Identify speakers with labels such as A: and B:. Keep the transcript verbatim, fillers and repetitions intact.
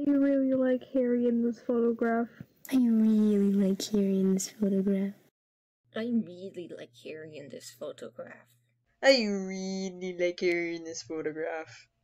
A: You really like Harry in this photograph.
B: I really like Harry in this photograph.
C: I really like Harry in this photograph.
D: I really like Harry in this photograph.